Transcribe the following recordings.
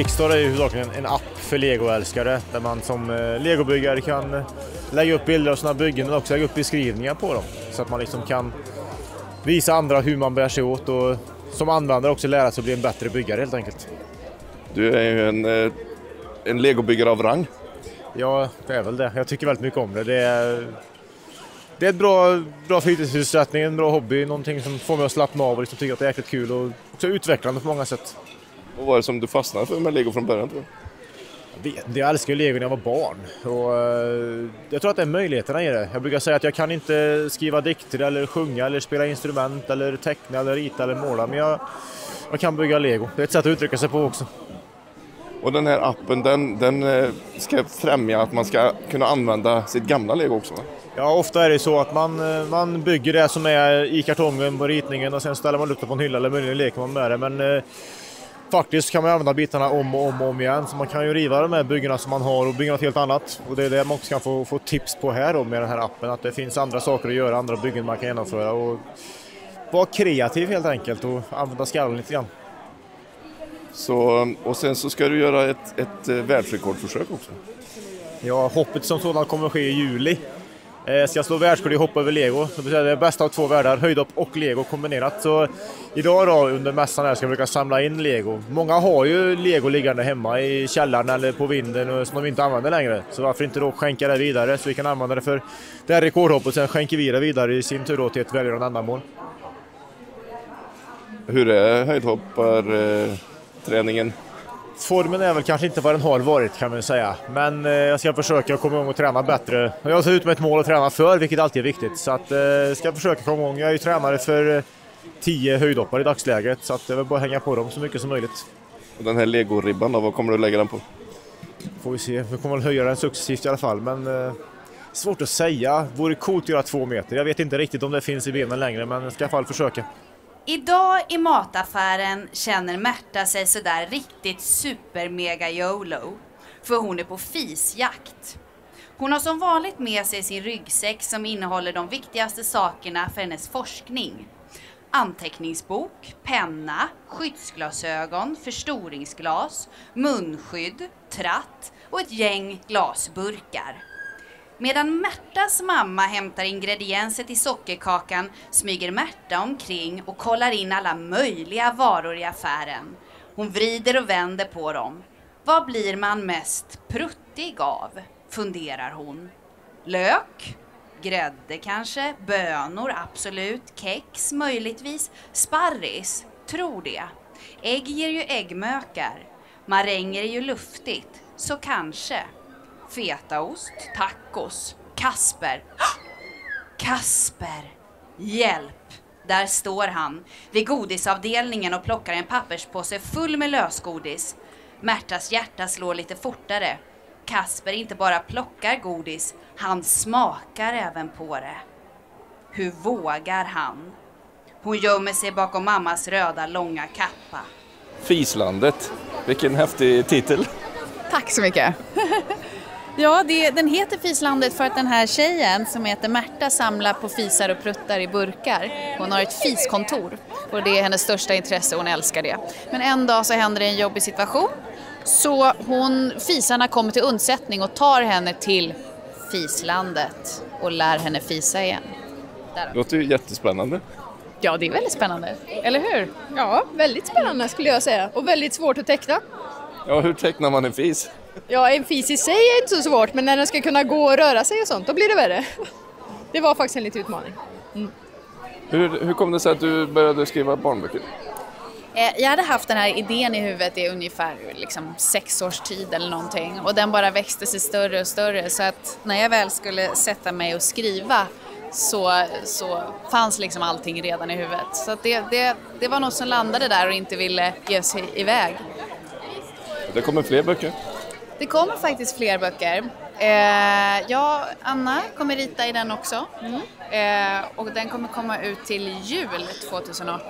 Brickstore är ju huvudsakligen en app för Lego-älskare där man som Lego-byggare kan lägga upp bilder av sina byggen men också lägga upp beskrivningar på dem så att man liksom kan visa andra hur man bär sig åt och som användare också lära sig att bli en bättre byggare helt enkelt. Du är ju en Lego-byggare av rang. Ja, det är väl det. Jag tycker väldigt mycket om det. Det är ett bra fritidssysselsättning, en bra hobby, någonting som får mig att slappna av och liksom tycker att det är jäkligt kul och också utvecklande på många sätt. Vad var det som du fastnade för med Lego från början, tror du? Jag älskar Lego när jag var barn och jag tror att det är möjligheterna i det. Jag brukar säga att jag kan inte skriva dikter eller sjunga eller spela instrument eller teckna eller rita eller måla, men jag kan bygga Lego. Det är ett sätt att uttrycka sig på också. Och den här appen, den ska främja att man ska kunna använda sitt gamla Lego också, va? Ja, ofta är det så att man bygger det som är i kartongen på ritningen och sen ställer man upp det på en hylla eller möjligen leker man med det. Men faktiskt kan man använda bitarna om och om igen. Så man kan ju riva de här byggena som man har och bygga något helt annat. Och det är det man också kan få tips på här då med den här appen. Att det finns andra saker att göra, andra byggen man kan genomföra. Och vara kreativ helt enkelt och använda skallen lite grann. Så, och sen så ska du göra ett världsrekordförsök också. Ja, hoppet som sådant kommer att ske i juli. Ska jag slå världsrekord i hoppa över Lego. Så det är det bästa av två världar, höjdhopp och Lego kombinerat. Så idag då under mässan här ska jag försöka samla in Lego. Många har ju Lego liggande hemma i källaren eller på vinden som de inte använder längre. Så varför inte då skänka det vidare så vi kan använda det för det här rekordhoppet och sen skänker vi det vidare i sin tur då till ett välgörande ändamål. Hur är höjdhoppar-träningen? Formen är väl kanske inte vad den har varit kan man säga. Men jag ska försöka komma igång och träna bättre. Jag har ut med ett mål att träna för, vilket alltid är viktigt. Så att ska jag försöka komma igång. Jag är ju tränare för 10 höjdhoppar i dagsläget. Så att jag vill bara hänga på dem så mycket som möjligt. Och den här Lego-ribban då, vad kommer du lägga den på? Får vi se. Vi kommer väl höja den successivt i alla fall. Men svårt att säga. Vore coolt att göra 2 meter. Jag vet inte riktigt om det finns i benen längre. Men jag ska i alla fall försöka. Idag i mataffären känner Märta sig sådär riktigt super-mega YOLO. För hon är på fisjakt. Hon har som vanligt med sig sin ryggsäck som innehåller de viktigaste sakerna för hennes forskning. Anteckningsbok, penna, skyddsglasögon, förstoringsglas, munskydd, tratt och ett gäng glasburkar. Medan Märtas mamma hämtar ingredienser till sockerkakan smyger Märta omkring och kollar in alla möjliga varor i affären. Hon vrider och vänder på dem. Vad blir man mest pruttig av? Funderar hon. Lök? Grädde kanske? Bönor? Absolut. Kex? Möjligtvis. Sparris? Tror det. Ägg ger ju äggmökar. Maränger är ju luftigt. Så kanske. Fetaost, tacos, Kasper. Kasper! Hjälp! Där står han vid godisavdelningen och plockar en papperspåse full med lösgodis. Märtas hjärta slår lite fortare. Kasper inte bara plockar godis, han smakar även på det. Hur vågar han? Hon gömmer sig bakom mammas röda långa kappa. Fislandet, vilken häftig titel. Tack så mycket. Ja, den heter Fislandet för att den här tjejen som heter Märta samlar på fisar och pruttar i burkar. Hon har ett fiskontor och det är hennes största intresse, hon älskar det. Men en dag så händer det en jobbig situation så fisarna kommer till undsättning och tar henne till Fislandet och lär henne fisa igen. Det låter ju jättespännande. Ja, det är väldigt spännande, eller hur? Ja, väldigt spännande skulle jag säga och väldigt svårt att teckna. Ja, hur tecknar man en fis? Ja, en fis i sig är inte så svårt, men när den ska kunna gå och röra sig och sånt, då blir det värre. Det var faktiskt en liten utmaning. Mm. Hur kom det sig att du började skriva barnböcker? Jag hade haft den här idén i huvudet i ungefär 6 års tid eller någonting. Och den bara växte sig större och större. Så att när jag väl skulle sätta mig och skriva så fanns liksom allting redan i huvudet. Så att det var något som landade där och inte ville ge sig iväg. Det kommer fler böcker? Det kommer faktiskt fler böcker. Anna kommer rita i den också. Och den kommer komma ut till jul 2018.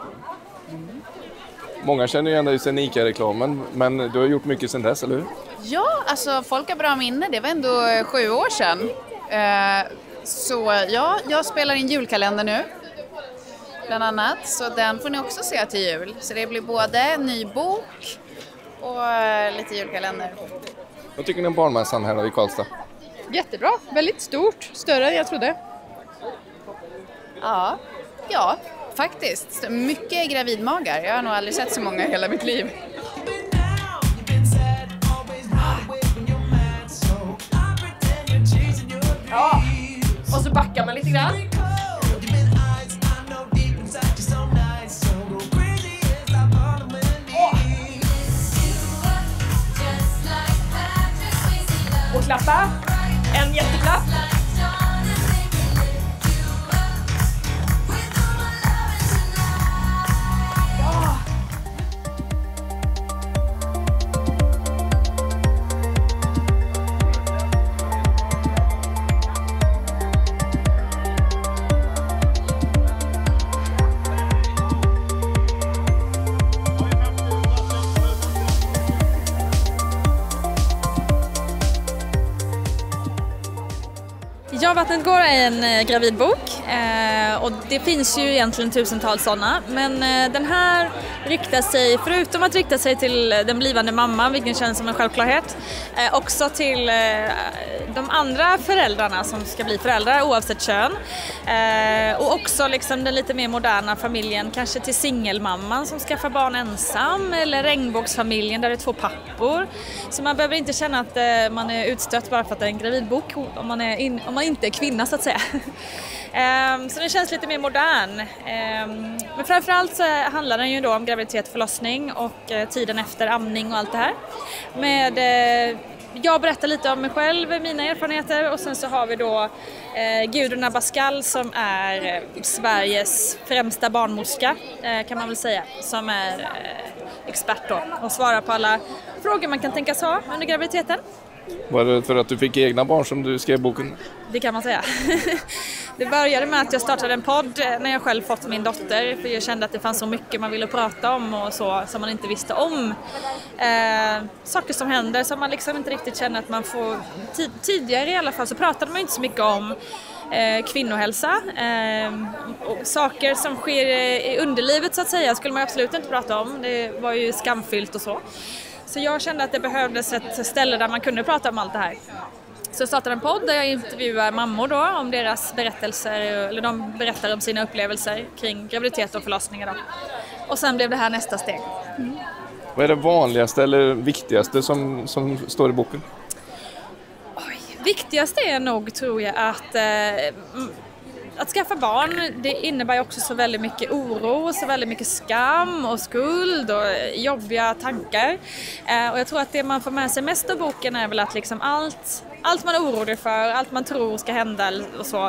Många känner igen dig sen ICA-reklamen, men du har gjort mycket sedan dess, eller hur? Ja, alltså folk har bra minne. Det var ändå 7 år sedan. Så ja, jag spelar in julkalender nu. Bland annat. Så den får ni också se till jul. Så det blir både en ny bok och lite julkalender. Vad tycker ni om barnmässan här i Karlstad? Jättebra, väldigt stort, större än jag trodde. Ja, faktiskt. Mycket gravidmagar. Jag har nog aldrig sett så många i hela mitt liv. Ja, och så backar man lite grann. Och klappa. En jätteklapp. Ja, Vattnet går är en gravidbok och det finns ju egentligen tusentals sådana, men den här riktar sig, förutom att rikta sig till den blivande mamman, vilken känns som en självklarhet, också till de andra föräldrarna som ska bli föräldrar oavsett kön, och också liksom den lite mer moderna familjen, kanske till singelmamman som skaffar barn ensam, eller regnbågsfamiljen där det är 2 pappor. Så man behöver inte känna att man är utstött bara för att det är en gravidbok om man inte är kvinna så att säga. Så den känns lite mer modern. Men framförallt så handlar den ju då om graviditet, förlossning och tiden efter amning och allt det här. Jag berättar lite om mig själv, mina erfarenheter, och sen så har vi då Gudrun Abascal som är Sveriges främsta barnmorska, kan man väl säga, som är expert då och svarar på alla frågor man kan tänkas ha under graviditeten. Var det för att du fick egna barn som du skrev boken? Det kan man säga. Det började med att jag startade en podd när jag själv fått min dotter, för jag kände att det fanns så mycket man ville prata om och så som man inte visste om. Saker som händer som man liksom inte riktigt känner att man får. Tidigare i alla fall så pratade man inte så mycket om kvinnohälsa. Och saker som sker i underlivet så att säga skulle man absolut inte prata om. Det var ju skamfyllt och så. Så jag kände att det behövdes ett ställe där man kunde prata om allt det här. Så jag startade en podd där jag intervjuar mammor då om deras berättelser, eller de berättar om sina upplevelser kring graviditet och förlossningar då. Och sen blev det här nästa steg. Vad är det vanligaste eller viktigaste som står i boken? Viktigaste är nog, tror jag, att skaffa barn, det innebär också så väldigt mycket oro, så väldigt mycket skam och skuld och jobbiga tankar. Och jag tror att det man får med sig mest av boken är väl att liksom allt man är orolig för, allt man tror ska hända och så.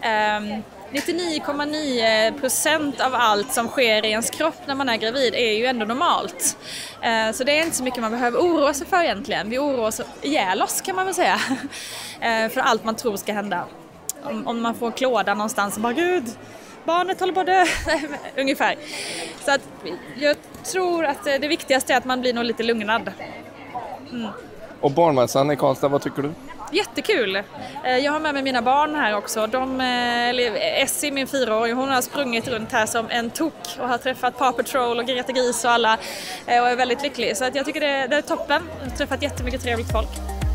99,9% av allt som sker i ens kropp när man är gravid är ju ändå normalt. Så det är inte så mycket man behöver oroa sig för egentligen. Vi oroar oss ihjäl oss, kan man väl säga, för allt man tror ska hända. Om man får klåda någonstans och bara gud, barnet håller på att dö, ungefär. Så att jag tror att det viktigaste är att man blir nog lite lugnad. Och barnmässan i Karlstad, vad tycker du? Jättekul. Jag har med mig mina barn här också. Essie, min 4-åring, hon har sprungit runt här som en tok och har träffat Paw Patrol och Greta Gris och alla och är väldigt lycklig. Så att jag tycker det är toppen. Jag har träffat jättemycket trevligt folk.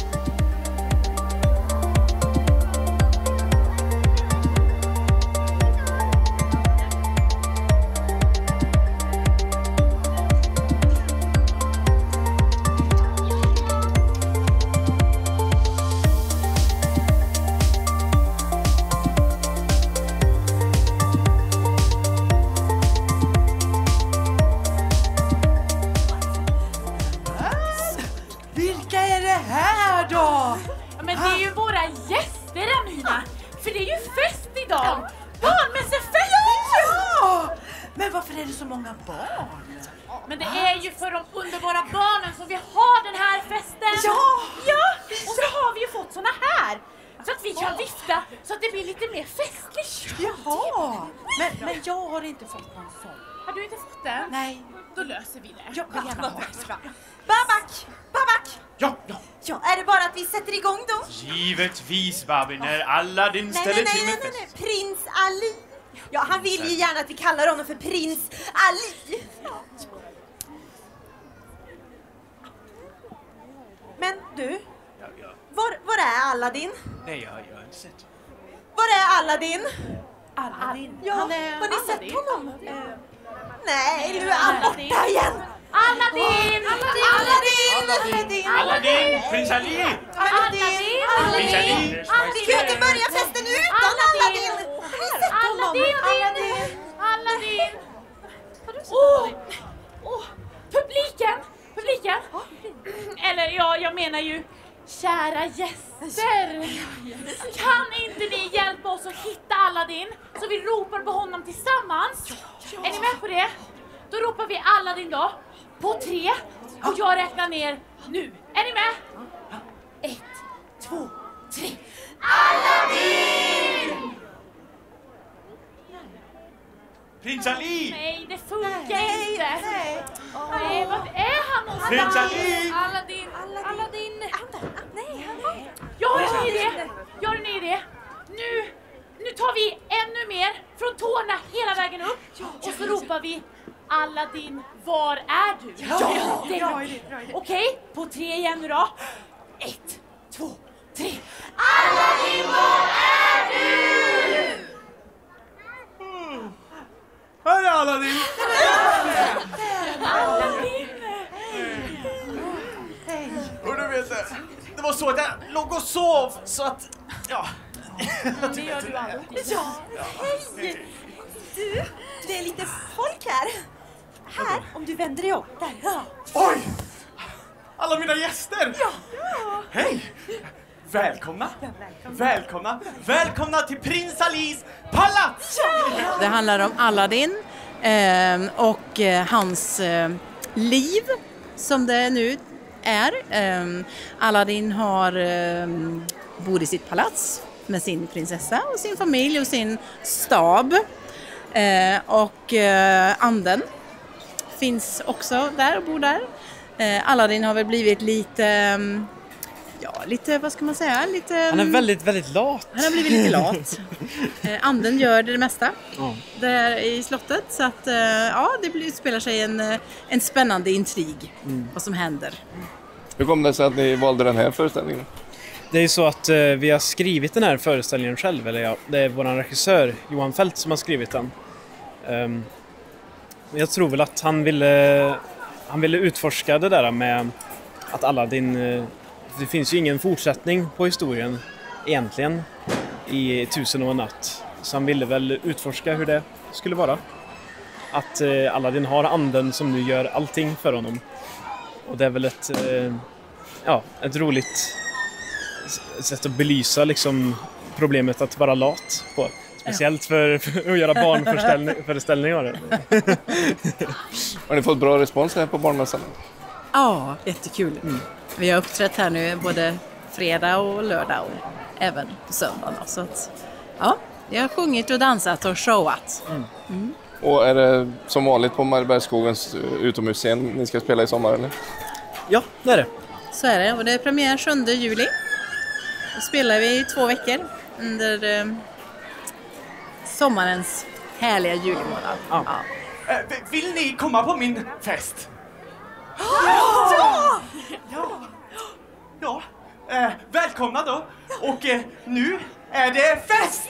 Men det är ju våra gäster, Amina. För det är ju fest idag. Barnmässefest! Ja! Men varför är det så många barn? Men det är ju för de underbara barnen som vi har den här festen. Ja! Och så har vi ju fått såna här. Så att vi kan vifta så att det blir lite mer festligt. Jaha! Men jag har inte fått någon sån. Har du inte fått den? Nej. Då löser vi det. Jag vill gärna ha det. Babak! Ja. Ja, är det bara att vi sätter igång då? Givetvis, Barbie, när Aladdin ställer till med fest. Nej, Prins Ali. Ja, han vill ju gärna att vi kallar honom för Prins Ali. Aladdin? Nej, jag har inte sett. Var är Aladdin? Aladdin. Ja, Han är har ni Aladdin. sett honom? Nej, nu är han borta igen! Aladdin! Aladdin! Aladdin! Prins Ali! Prins Ali! Vi kan inte börja festen utan Aladdin! Har ni sett honom? Aladdin! Publiken! Eller ja, jag menar ju kära gäster. Kan inte ni hjälpa oss att hitta Aladdin så vi ropar på honom tillsammans? Är ni med på det? Då ropar vi Aladdin då. På 3. Och jag räknar ner nu. Är ni med? 1, 2, 3. Aladdin! Prins Ali! Nej, det funkar inte. Nej, vart är han någonstans? Prins Ali! Aladdin. Nej, jag har en idé. Nu tar vi ännu mer från tårna hela vägen upp. Och så ropar vi Aladdin, var är du? Ja. Okej, på 3 igen nu då. 1, 2, 3. Aladdin, var är du? Här är Aladdin! Aladdin! Och du vet, det var så att jag låg och sov så att, ja. Det gör du alltid. Ja, hej! Du, det är lite folk här. Här, om du vänder dig om. Där, ja. Oj! Alla mina gäster! Ja. Hej! Välkomna till Prins Alis palats! Det handlar om Aladdin och hans liv som det nu är. Aladdin bor i sitt palats med sin prinsessa och sin familj och sin stab. Och anden finns också där och bor där. Aladdin har väl blivit lite, vad ska man säga? Han är väldigt, väldigt lat. Han har blivit lite lat. Anden gör det mesta där i slottet. Så att det spelar sig en spännande intrig vad som händer. Hur kom det sig att ni valde den här föreställningen? Det är så att vi har skrivit den här föreställningen själv. Det är vår regissör Johan Fält som har skrivit den. Jag tror väl att han ville utforska det där med att Aladdin... Det finns ju ingen fortsättning på historien egentligen i 1000 och en natt. Så han ville väl utforska hur det skulle vara. Att Aladdin har anden som nu gör allting för honom. Och det är väl ett roligt sätt att belysa liksom problemet att vara lat på. Speciellt för att göra barnföreställningar. Har ni fått bra respons här på barnmässan? Ja, jättekul. Vi har uppträtt här nu både fredag och lördag och även på söndag. Så att, vi har sjungit och dansat och showat. Och är det som vanligt på Mariebergsskogens utomhusscen ni ska spela i sommar, eller? Ja, det är det. Så är det. Och det är premiär 7 juli. Då spelar vi i 2 veckor under sommarens härliga julimånad. Ja. Vill ni komma på min fest? Ja. Välkomna då. Och nu är det fest!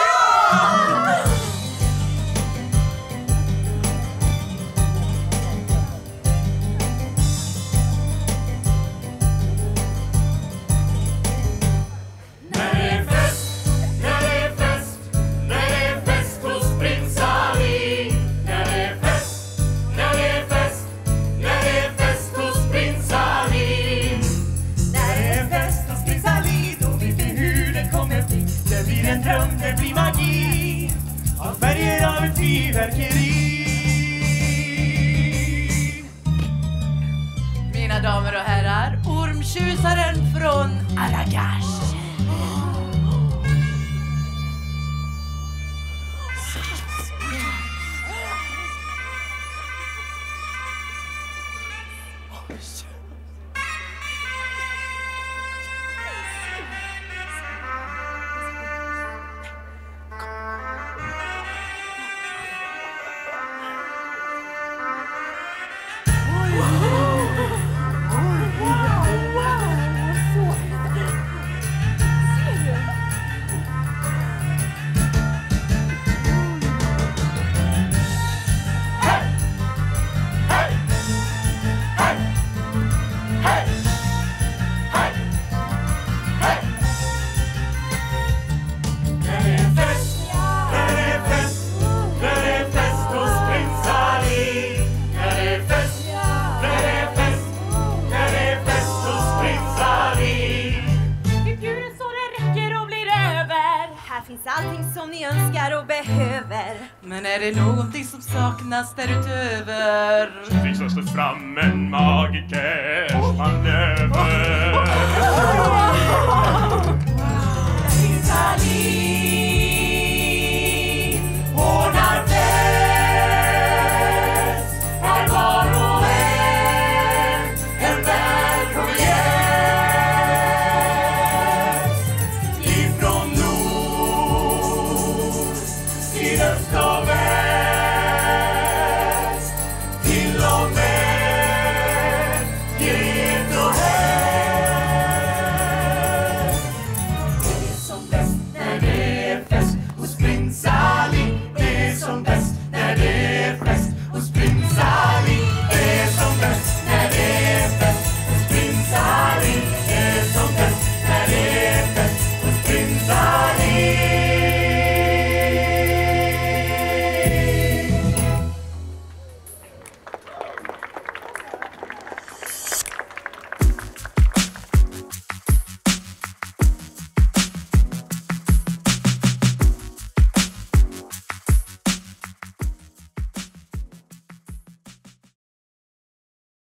Det blir magi av färger av ett fyrverkeri. Mina damer och herrar, ormtjusaren från Aragash. finns allting som ni önskar och behöver. Men är det någonting som saknas därutöver? Så fixas det fram en magiker manöver.